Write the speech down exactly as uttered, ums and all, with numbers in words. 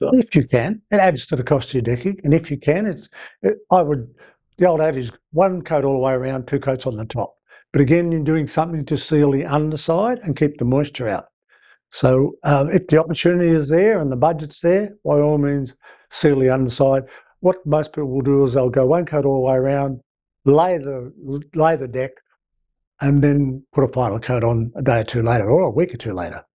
If you can, it adds to the cost of your decking, and if you can, it's, it, I would, the old adage is one coat all the way around, two coats on the top. But again, you're doing something to seal the underside and keep the moisture out. So um, if the opportunity is there and the budget's there, by all means, seal the underside. What most people will do is they'll go one coat all the way around, lay the, lay the deck, and then put a final coat on a day or two later, or a week or two later.